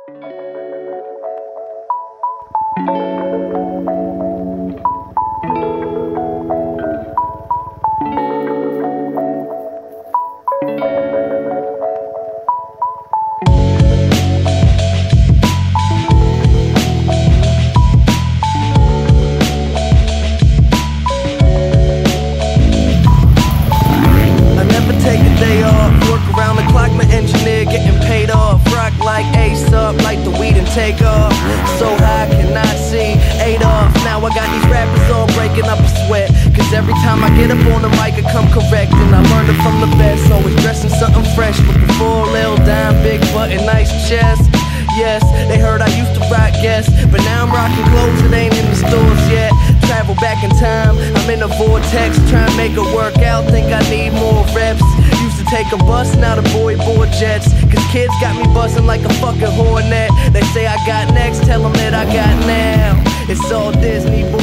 Take a day off, work around the clock, my engineer getting paid off. Rock like Ace up, like the weed and take off. So high, cannot see Adolf. Now I got these rappers all breaking up a sweat, cause every time I get up on the mic I come correct. And I learned it from the best, always dressing something fresh. Looking for a little dime, big butt and nice chest. Yes, they heard I used to rock Guess, but now I'm rocking clothes that ain't in the stores yet. Travel back in time, I'm in a vortex, trying to make it work out, think I need more reps. Used to take a bus, now the boy board jets, cause kids got me buzzing like a fucking hornet. They say I got next, tell them that I got now. It's all Disney, boy.